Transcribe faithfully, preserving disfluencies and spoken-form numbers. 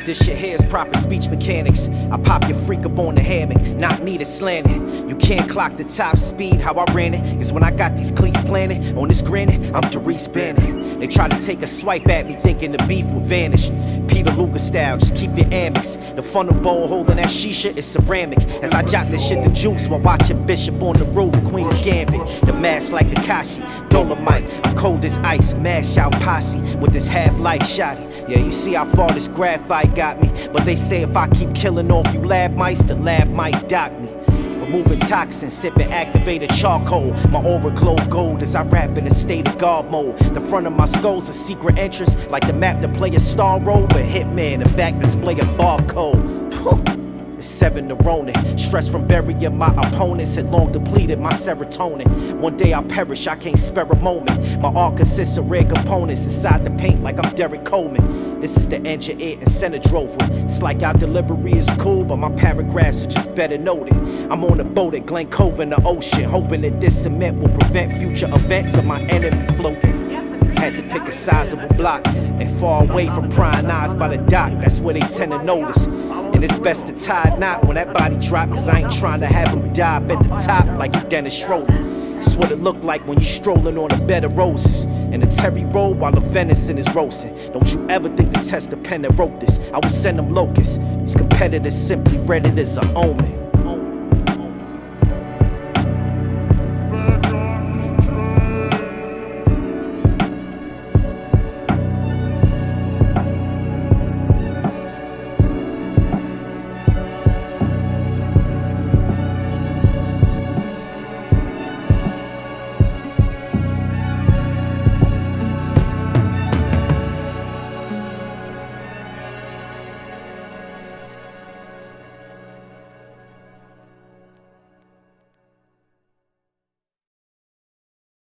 This shit here is proper speech mechanics. I pop your freak up on the hammock, not needed slanted. You can't clock the top speed, how I ran it. Cause when I got these cleats planted, on this granite, I'm Darius Bannon. They try to take a swipe at me, thinking the beef will vanish. Peter Luger style, just keep your Amex. The funnel bowl holding that shisha is ceramic. As I jot this shit to juice while watching Bishop on the roof, Queen's Gambit. The mask like Akashi, Dolomite, I'm cold as ice. Mash out posse with this half-life shotty. Yeah, you see how far this graphite got me. But they say if I keep killing off you lab mice, the lab might dock me. Removing toxins, sipping activated charcoal. My aura glow gold as I rap in a state of God mode. The front of my skull's a secret entrance, like the map to play a star role. But Hitman, the back display a barcode. Phew. It's seven The Ronin. Stress from burying my opponents had long depleted my serotonin. One day I'll perish, I can't spare a moment. My art consists of rare components inside the paint like I'm Derek Coleman. This is the engine it and center drove with. It's like our delivery is cool, but my paragraphs are just better noted. I'm on a boat at Glen Cove in the ocean, hoping that this cement will prevent future events of my enemy floating. Had to pick a sizable block and far away from prying eyes by the dock. That's where they tend to notice. And it's best to tie a knot when that body drop, cause I ain't trying to have him dive at the top like a Dennis Schroeder. It's what it look like when you strolling on a bed of roses in a terry robe while the venison is roasting. Don't you ever think to test the pen that wrote this. I will send them locusts. These competitors simply read it as an omen.